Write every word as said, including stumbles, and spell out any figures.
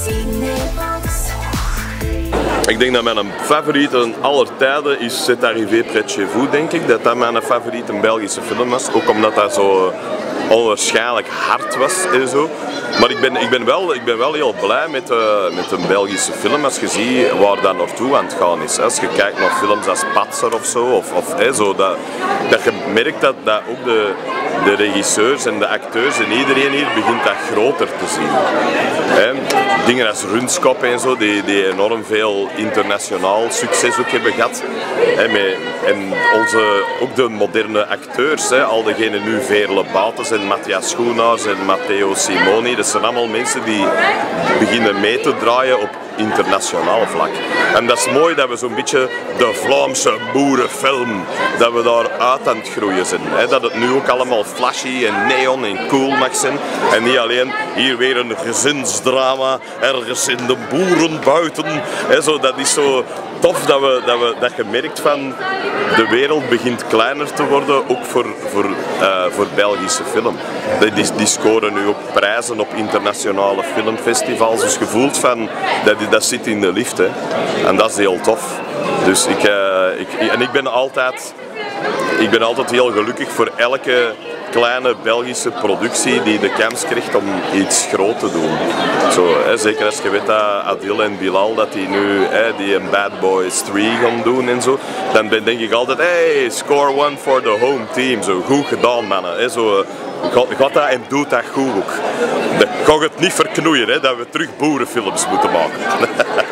Ik denk dat mijn favoriete aller tijden is C'est arrivé près de chez vous, denk ik. Dat dat mijn favoriete Belgische film was. Ook omdat dat zo onwaarschijnlijk hard was en zo. Maar ik ben, ik ben, wel, ik ben wel heel blij met, uh, met een Belgische film als je ziet waar dat naartoe aan het gaan is. Als je kijkt naar films als Patser of zo, of, of hey, zo dat, dat je merkt dat, dat ook de, de regisseurs en de acteurs en iedereen hier begint dat groter te zien. He, dingen als Runskop en zo, die, die enorm veel internationaal succes ook hebben gehad. He, met, en onze, ook de moderne acteurs, he, al degenen nu Veerle Bates en Matthias Schoenaars en Matteo Simoni, dat zijn allemaal mensen die beginnen mee te draaien op internationaal vlak. En dat is mooi dat we zo'n beetje de Vlaamse boerenfilm, dat we daar uit aan het groeien zijn. He, dat het nu ook allemaal flashy en neon en cool mag zijn. En niet alleen hier weer een gezinsdrama ergens in de boeren buiten. He, zo, dat is zo tof dat, we, dat, we, dat je merkt van de wereld begint kleiner te worden, ook voor, voor, uh, voor Belgische film. Die, die scoren nu ook prijzen op internationale filmfestivals. Dus je voelt van, dat, dat zit in de lift. Hè. En dat is heel tof. Dus ik, uh, ik, en ik ben altijd, ik ben altijd heel gelukkig voor elke kleine Belgische productie die de kans krijgt om iets groot te doen. Zo, hè, zeker als je weet dat Adil en Bilal dat die nu hè, die een Bad Boys drie gaan doen en zo, dan ben, denk ik altijd, hey, score one for the home team. Zo, goed gedaan mannen. Hè, zo, gaat dat en doet dat goed ook. Ga het niet verknoeien hè, dat we terug boerenfilms moeten maken.